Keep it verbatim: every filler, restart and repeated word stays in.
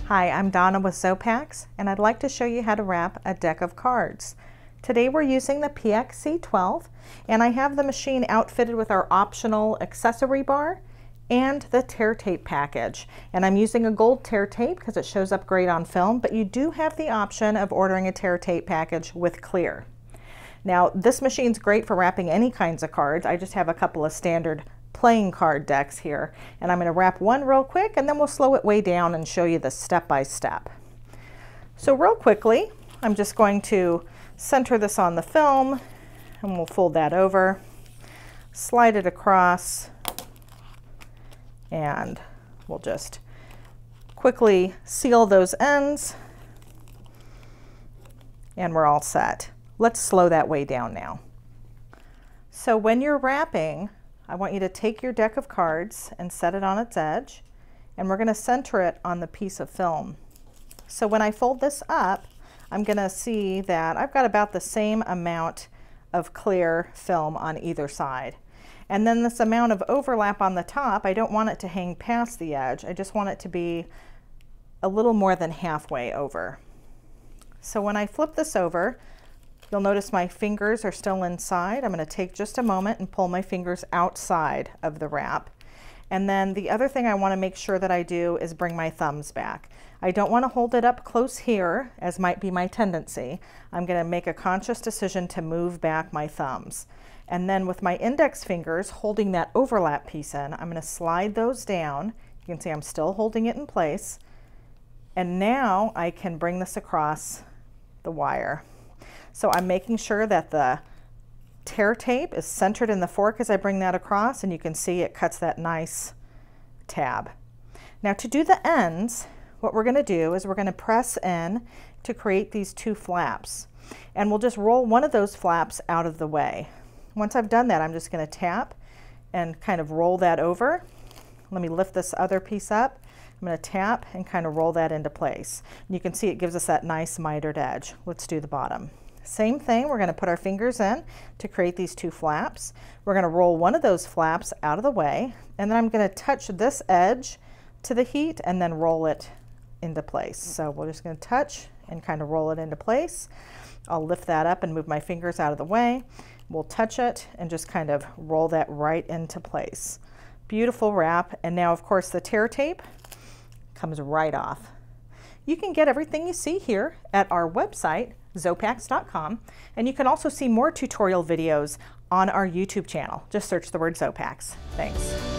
Hi, I'm Donna with Xopax, and I'd like to show you how to wrap a deck of cards. Today we're using the P X C twelve, and I have the machine outfitted with our optional accessory bar and the tear tape package. And I'm using a gold tear tape because it shows up great on film, but you do have the option of ordering a tear tape package with clear. Now, this machine's great for wrapping any kinds of cards. I just have a couple of standard playing card decks here, and I'm going to wrap one real quick and then we'll slow it way down and show you the step-by-step. So real quickly, I'm just going to center this on the film and we'll fold that over, slide it across, and we'll just quickly seal those ends and we're all set. Let's slow that way down now. So when you're wrapping, I want you to take your deck of cards and set it on its edge, and we're going to center it on the piece of film. So when I fold this up, I'm going to see that I've got about the same amount of clear film on either side. And then this amount of overlap on the top, I don't want it to hang past the edge. I just want it to be a little more than halfway over. So when I flip this over, you'll notice my fingers are still inside. I'm going to take just a moment and pull my fingers outside of the wrap. And then the other thing I want to make sure that I do is bring my thumbs back. I don't want to hold it up close here, as might be my tendency. I'm going to make a conscious decision to move back my thumbs. And then with my index fingers holding that overlap piece in, I'm going to slide those down. You can see I'm still holding it in place. And now I can bring this across the wire. So I'm making sure that the tear tape is centered in the fork as I bring that across, and you can see it cuts that nice tab. Now to do the ends, what we're going to do is we're going to press in to create these two flaps. And we'll just roll one of those flaps out of the way. Once I've done that, I'm just going to tap and kind of roll that over. Let me lift this other piece up. I'm going to tap and kind of roll that into place. And you can see it gives us that nice mitered edge. Let's do the bottom. Same thing, we're going to put our fingers in to create these two flaps. We're going to roll one of those flaps out of the way, and then I'm going to touch this edge to the heat and then roll it into place. So we're just going to touch and kind of roll it into place. I'll lift that up and move my fingers out of the way. We'll touch it and just kind of roll that right into place. Beautiful wrap, and now of course the tear tape comes right off. You can get everything you see here at our website, Xopax dot com, and you can also see more tutorial videos on our YouTube channel. Just search the word Xopax. Thanks.